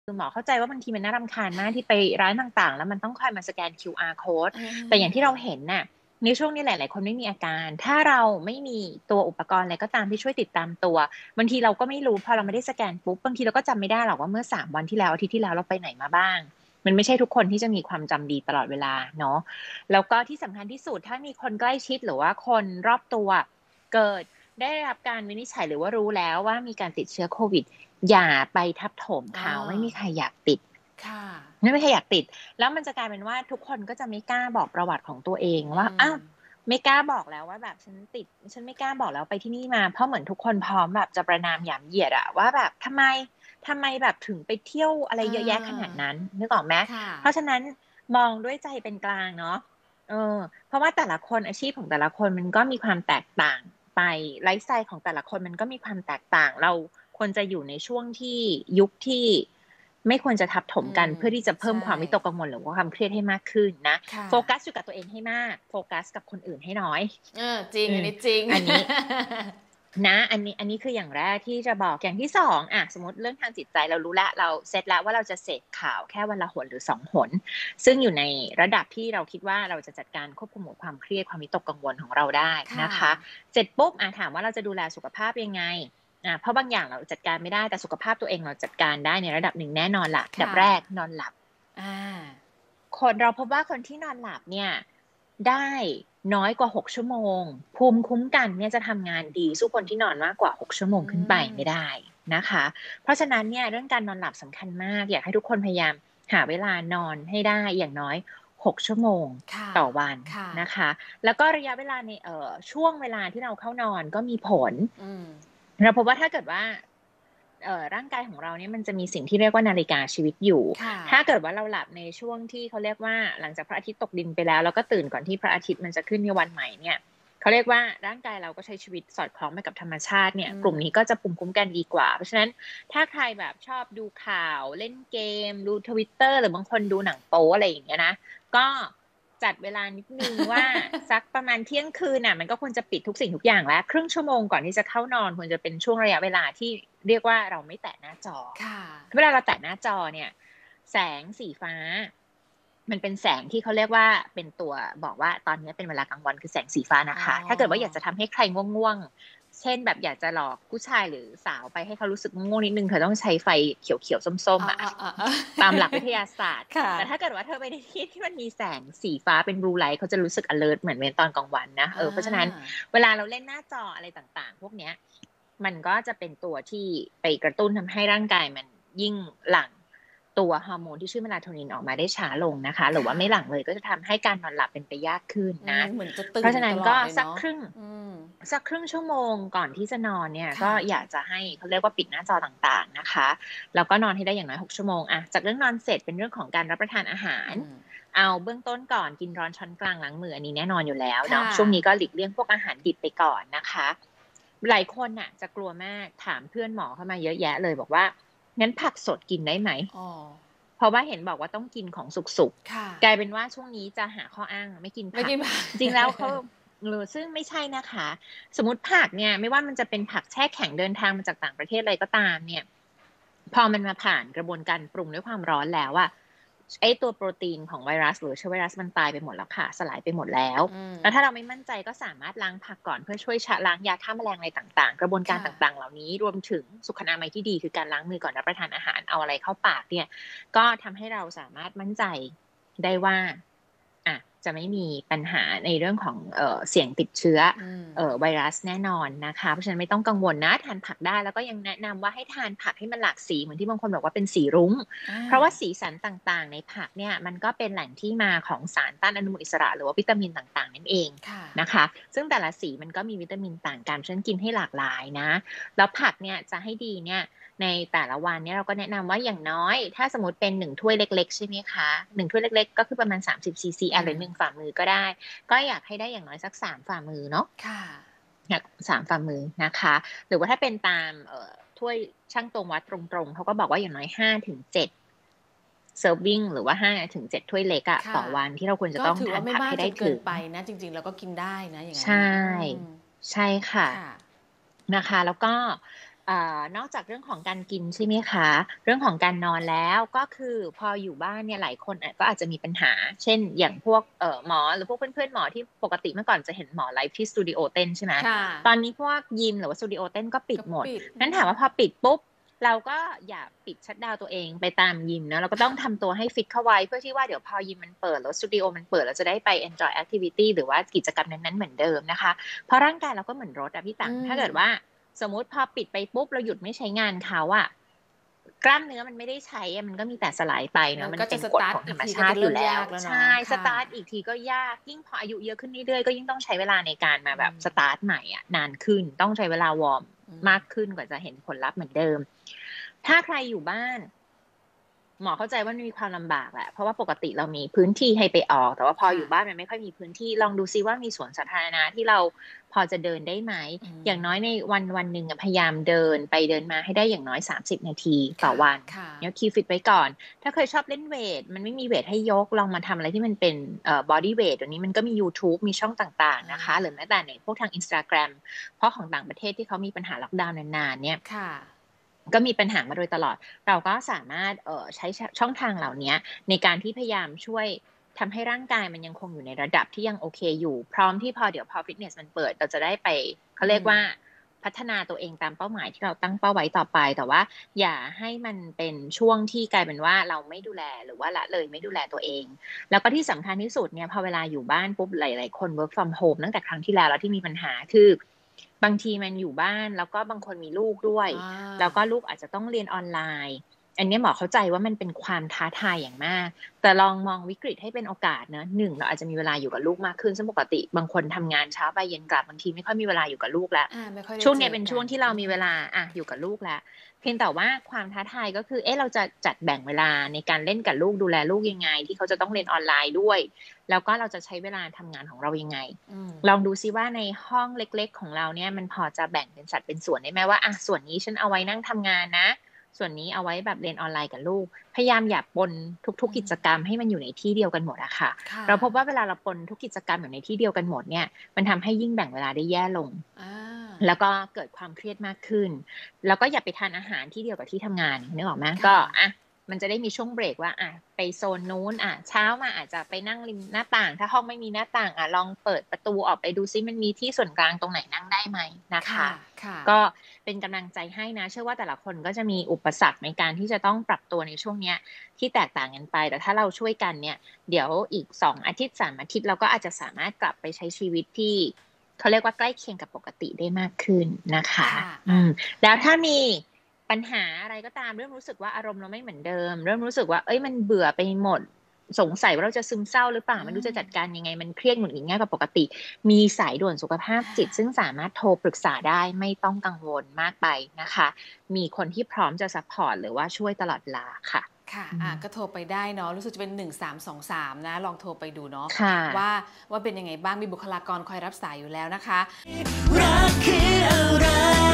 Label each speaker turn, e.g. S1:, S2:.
S1: คือหมอเข้าใจว่าบางทีมันน่ารำคาญมากที่ไปร้านต่างๆแล้วมันต้องคอยมาสแกน QR code แต่อย่างที่เราเห็นน่ะในช่วงนี้หลายๆคนไม่มีอาการถ้าเราไม่มีตัวอุปกรณ์อะไรก็ตามที่ช่วยติดตามตัวบางทีเราก็ไม่รู้พอเราไม่ได้สแกนปุ๊บบางทีเราก็จำไม่ได้หรอกว่าเมื่อ3 วันที่แล้วอาทิตย์ที่แล้วเราไปไหนมาบ้างมันไม่ใช่ทุกคนที่จะมีความจำดีตลอดเวลาเนาะแล้วก็ที่สำคัญที่สุดถ้ามีคนใกล้ชิดหรือว่าคนรอบตัวเกิดได้รับการวินิจฉัยหรือว่ารู้แล้วว่ามีการติดเชื้อโควิดอย่าไปทับถมเขาไม่มีใครอยากติดไม่มีใครอยากติดแล้วมันจะกลายเป็นว่าทุกคนก็จะไม่กล้าบอกประวัติของตัวเองว่าอ้าวไม่กล้าบอกแล้วว่าแบบฉันติดฉันไม่กล้าบอกแล้วไปที่นี่มาเพราะเหมือนทุกคนพร้อมแบบจะประณามหยามเหยียดอะว่าแบบทำไมแบบถึงไปเที่ยวอะไรเยอะแยะขนาดนั้นนึกออกไหมเพราะฉะนั้นมองด้วยใจเป็นกลางเนาะเออเพราะว่าแต่ละคนอาชีพของแต่ละคนมันก็มีความแตกต่างไปไลฟ์สไตล์ของแต่ละคนมันก็มีความแตกต่างเราควรจะอยู่ในช่วงที่ยุคที่ไม่ควรจะทับถมกันเพื่อที่จะเพิ่มความวิตกกังวลหรือว่าความเครียดให้มากขึ้นนะโฟกัสอยู่กับตัวเองให้มากโฟกัสกับคนอื่นให้น้อย
S2: จริงอันนี้จริง
S1: อันนี้นะอันนี้คืออย่างแรกที่จะบอกอย่างที่สองสมมติเรื่องทางจิตใจเรารู้แล้วเราเซตแล้วว่าเราจะเสพข่าวแค่วันละหนหรือ2 หนซึ่งอยู่ในระดับที่เราคิดว่าเราจะจัดการควบคุมความเครียดความวิตกกังวลของเราได้นะคะเสร็จปุ๊บถามว่าเราจะดูแลสุขภาพยังไงเพราะบางอย่างเราจัดการไม่ได้แต่สุขภาพตัวเองเราจัดการได้ในระดับหนึ่งแน่นอนละอันดับแรกนอนหลับคนเราพบว่าคนที่นอนหลับเนี่ยได้น้อยกว่า6 ชั่วโมงภูมิคุ้มกันเนี่ยจะทำงานดีสู้คนที่นอนมากกว่า6 ชั่วโมงขึ้นไปไม่ได้นะคะเพราะฉะนั้นเนี่ยเรื่องการนอนหลับสำคัญมากอยากให้ทุกคนพยายามหาเวลานอนให้ได้อย่างน้อย6 ชั่วโมงต่อวันนะคะแล้วก็ระยะเวลาในช่วงเวลาที่เราเข้านอนก็มีผลเราพบว่าถ้าเกิดว่าร่างกายของเราเนี่ยมันจะมีสิ่งที่เรียกว่านาฬิกาชีวิตอยู่ถ้าเกิดว่าเราหลับในช่วงที่เขาเรียกว่าหลังจากพระอาทิตย์ตกดินไปแล้วแล้วก็ตื่นก่อนที่พระอาทิตย์มันจะขึ้นในวันใหม่เนี่ยเขาเรียกว่าร่างกายเราก็ใช้ชีวิตสอดคล้องไปกับธรรมชาติเนี่ยกลุ่มนี้ก็จะภูมิคุ้มกันดีกว่าเพราะฉะนั้นถ้าใครแบบชอบดูข่าวเล่นเกมดูTwitterหรือบางคนดูหนังโป๊อะไรอย่างเงี้ยนะก็จัดเวลานิดนึงว่าสักประมาณเที่ยงคืนมันก็ควรจะปิดทุกสิ่งทุกอย่างแล้วครึ่งชั่วโมงก่อนที่จะเข้านอนควรจะเป็นช่วงระยะเวลาที่เรียกว่าเราไม่แตะหน้าจอเวลาเราแตะหน้าจอเนี่ยแสงสีฟ้ามันเป็นแสงที่เขาเรียกว่าเป็นตัวบอกว่าตอนนี้เป็นเวลากลางวันคือแสงสีฟ้านะคะถ้าเกิดว่าอยากจะทำให้ใครง่วงเช่นแบบอยากจะหลอกผู้ชายหรือสาวไปให้เขารู้สึกง่วงนิดนึงเธอต้องใช้ไฟเขียวๆส้มๆตามหลักวิทยาศาสตร์แต่ถ้าเกิดว่าเธอไปในที่ที่มันมีแสงสีฟ้าเป็นบลูไลท์เขาจะรู้สึก alert เหมือนเป็นตอนกลางวันนะเพราะฉะนั้นเวลาเราเล่นหน้าจออะไรต่างๆพวกเนี้ยมันก็จะเป็นตัวที่ไปกระตุ้นทำให้ร่างกายมันยิ่งหลั่งตัวฮอร์โมนที่ชื่อเมลาโทนินออกมาได้ช้าลงนะคะหรือว่าไม่หลั่งเลยก็จะทำให้การนอนหลับเป็นไปยากขึ้นนะเพราะฉะนั้นก็สักครึ่งชั่วโมงก่อนที่จะนอนเนี่ยก็อยากจะให้เขาเรียกว่าปิดหน้าจอต่างๆนะคะแล้วก็นอนให้ได้อย่างน้อย6 ชั่วโมงจากเรื่องนอนเสร็จเป็นเรื่องของการรับประทานอาหารเอาเบื้องต้นก่อนกินร้อนช้อนกลางล้างมืออันนี้แน่นอนอยู่แล้วเนาะช่วงนี้ก็หลีกเลี่ยงพวกอาหารดิบไปก่อนนะคะหลายคนน่ะจะกลัวมากถามเพื่อนหมอเข้ามาเยอะแยะเลยบอกว่างั้นผักสดกินได้ไหมเพราะว่าเห็นบอกว่าต้องกินของสุกๆกลายเป็นว่าช่วงนี้จะหาข้ออ้างไม่กินผักจริงแล้วเขาซึ่งไม่ใช่นะคะสมมติผักเนี่ยไม่ว่ามันจะเป็นผักแช่แข็งเดินทางมาจากต่างประเทศอะไรก็ตามเนี่ยพอมันมาผ่านกระบวนการปรุงด้วยความร้อนแล้วไอ้ตัวโปรตีนของไวรัสหรือเชื้อไวรัสมันตายไปหมดแล้วค่ะสลายไปหมดแล้วแล้วถ้าเราไม่มั่นใจก็สามารถล้างผักก่อนเพื่อช่วยชะล้างยาฆ่าแมลงอะไรต่างๆกระบวนการต่างๆเหล่านี้รวมถึงสุขอนามัยที่ดีคือการล้างมือก่อนรับประทานอาหารเอาอะไรเข้าปากเนี่ยก็ทำให้เราสามารถมั่นใจได้ว่าจะไม่มีปัญหาในเรื่องของเสี่ยงติดเชื้อไวรัสแน่นอนนะคะเพราะฉะนั้นไม่ต้องกังวลนะทานผักได้แล้วก็ยังแนะนำว่าให้ทานผักให้มันหลากสีเหมือนที่บางคนบอกว่าเป็นสีรุ้งเพราะว่าสีสันต่างๆในผักเนี่ยมันก็เป็นแหล่งที่มาของสารต้านอนุมูลอิสระหรือว่าวิตามินต่างๆนั่นเองนะคะซึ่งแต่ละสีมันก็มีวิตามินต่างกันฉะนั้นกินให้หลากหลายนะแล้วผักเนี่ยจะให้ดีเนี่ยในแต่ละวันเนี่ยเราก็แนะนำว่าอย่างน้อยถ้าสมมติเป็น1 ถ้วยเล็กๆใช่ไหมคะ1 ถ้วยเล็กๆก็คือประมาณ30 ซีซีหรือ1 ฝ่ามือก็ได้ก็อยากให้ได้อย่างน้อยสัก3 ฝ่ามือเนาะ3 ฝ่ามือนะคะหรือว่าถ้าเป็นตามถ้วยช่างตวงวัดตรงๆเขาก็บอกว่าอย่างน้อย5 ถึง 7เซิร์ฟวิ่งหรือว่า5 ถึง 7 ถ้วยเล็กต่อวันที่เราควรจะต้องทานผักให้ได้ถึง
S2: ไปนะจริงๆแล้วก็กินได้นะอย่างนั้น
S1: ใช่ค่ะนะคะแล้วก็นอกจากเรื่องของการกินใช่ไหมคะเรื่องของการนอนแล้วก็คือพออยู่บ้านเนี่ยหลายคนก็อาจจะมีปัญหาเช่นอย่างพวกหมอหรือพวกเพื่อนๆหมอที่ปกติเมื่อก่อนจะเห็นหมอไลฟ์ที่สตูดิโอเต้นใช่ไหม
S2: ค่ะ
S1: ตอนนี้พวกยิมหรือว่าสตูดิโอเต้นก็ปิด
S2: ก็
S1: หมด
S2: ปิด
S1: นั้นถามว่าพอปิดปุ๊บเราก็อย่าปิดชัตดาวน์ตัวเองไปตามยิมนะเราก็ต้องทำตัวให้ฟิตเข้าไว้เพื่อที่ว่าเดี๋ยวพอยิมมันเปิดแล้วสตูดิโอมันเปิดเราจะได้ไป enjoy activity หรือว่ากิจกรรมนั้นๆเหมือนเดิมนะคะเพราะร่างกายเราก็เหมือนรถอะพี่ตังถ้าเกิดว่าสมมุติพอปิดไปปุ๊บเราหยุดไม่ใช้งานเขาอะกล้ามเนื้อมันไม่ได้ใช้มันก็มีแต่สลายไปเนาะมันเป็นกฎของธรรมชาติอยู่แล้วใช่สตาร์ทอีกทีก็ยากยิ่งพออายุเยอะขึ้นเรื่อยๆก็ยิ่งต้องใช้เวลาในการมาแบบสตาร์ทใหม่อะนานขึ้นต้องใช้เวลาวอร์มมากขึ้นกว่าจะเห็นผลลัพธ์เหมือนเดิมถ้าใครอยู่บ้านหมอเข้าใจว่ามันมีความลำบากแหละเพราะว่าปกติเรามีพื้นที่ให้ไปออกแต่ว่าพออยู่บ้านมันไม่ค่อยมีพื้นที่ลองดูซิว่ามีสวนสาธารณะที่เราพอจะเดินได้ไหมอย่างน้อยในวันหนึ่งพยายามเดินไปเดินมาให้ได้อย่างน้อย30นาทีต่อวันเนี่ยคีย์ฟิตไว้ก่อนถ้าเคยชอบเล่นเวทมันไม่มีเวทให้ยกลองมาทำอะไรที่มันเป็นบอดี้เวทตัวนี้มันก็มี YouTube มีช่องต่างๆนะคะหรือแม้แต่ในพวกทาง Instagram เพราะของต่างประเทศที่เขามีปัญหาล็อกดาวน์นานๆเนี่ยก็มีปัญหามาโดยตลอดเราก็สามารถใช้ช่องทางเหล่านี้ในการที่พยายามช่วยทำให้ร่างกายมันยังคงอยู่ในระดับที่ยังโอเคอยู่พร้อมที่เดี๋ยวพอฟิตเนสมันเปิดเราจะได้ไปเขาเรียกว่าพัฒนาตัวเองตามเป้าหมายที่เราตั้งเป้าไว้ต่อไปแต่ว่าอย่าให้มันเป็นช่วงที่กลายเป็นว่าเราไม่ดูแลหรือว่าละเลยไม่ดูแลตัวเองแล้วก็ที่สำคัญที่สุดเนี่ยพอเวลาอยู่บ้านปุ๊บหลายๆคน work from home ตั้งแต่ครั้งที่แล้วที่มีปัญหาคือบางทีมันอยู่บ้านแล้วก็บางคนมีลูกด้วยแล้วก็ลูกอาจจะต้องเรียนออนไลน์อันนี้หมอเข้าใจว่ามันเป็นความท้าทายอย่างมากแต่ลองมองวิกฤตให้เป็นโอกาสนะ1เราอาจจะมีเวลาอยู่กับลูกมากขึ้นซึ่งปกติบางคนทำงานเช้าไปเย็นกลับบางทีไม่ค่อยมีเวลาอยู่กับลูกแล้วช่วงนี้เป็นช่วงที่เรามีเวลาอยู่กับลูกแล้วเพียงแต่ว่าความท้าทายก็คือเราจะจัดแบ่งเวลาในการเล่นกับลูกดูแลลูกยังไงที่เขาจะต้องเรียนออนไลน์ด้วยแล้วก็เราจะใช้เวลาทำงานของเรายังไงลองดูซิว่าในห้องเล็กๆของเราเนี่ยมันพอจะแบ่งเป็นสัดเป็นส่วนได้ไหมว่าส่วนนี้ฉันเอาไว้นั่งทำงานนะส่วนนี้เอาไว้แบบเรียนออนไลน์กับลูกพยายามอย่าปนทุกๆกิจกรรมให้มันอยู่ในที่เดียวกันหมดอะค่ะเราพบว่าเวลาเราปนทุกกิจกรรมอยู่ในที่เดียวกันหมดเนี่ยมันทำให้ยิ่งแบ่งเวลาได้แย่ลงแล้วก็เกิดความเครียดมากขึ้นแล้วก็อย่าไปทานอาหารที่เดียวกับที่ทำงานนึกออกไหมก็มันจะได้มีช่วงเบรกว่าไปโซนนู้นเช้ามาอาจจะไปนั่งริมหน้าต่างถ้าห้องไม่มีหน้าต่างลองเปิดประตูออกไปดูซิมันมีที่ส่วนกลางตรงไหนนั่งได้ไหมนะคะก็เป็นกำลังใจให้นะเชื่อว่าแต่ละคนก็จะมีอุปสรรคในการที่จะต้องปรับตัวในช่วงนี้ที่แตกต่างกันไปแต่ถ้าเราช่วยกันเนี่ยเดี๋ยวอีก2อาทิตย์3อาทิตย์เราก็อาจจะสามารถกลับไปใช้ชีวิตที่เขาเรียกว่าใกล้เคียงกับปกติได้มากขึ้นนะคะแล้วถ้ามีปัญหาอะไรก็ตามเริ่มรู้สึกว่าอารมณ์เราไม่เหมือนเดิมเริ่มรู้สึกว่ามันเบื่อไปหมดสงสัยว่าเราจะซึมเศร้าหรือเปล่าไม่รู้จะจัดการยังไงมันเครียดหงุดหงิดง่ายกว่าปกติมีสายด่วนสุขภาพจิตซึ่งสามารถโทรปรึกษาได้ไม่ต้องกังวลมากไปนะคะมีคนที่พร้อมจะซัพพอร์ตหรือว่าช่วยตลอดเวลาค่ะ
S2: ก็โทรไปได้เนาะรู้สึกจะเป็น1323นะลองโทรไปดูเนาะว่าเป็นยังไงบ้างมีบุคลากรคอยรับสายอยู่แล้วนะคะรักคืออะไร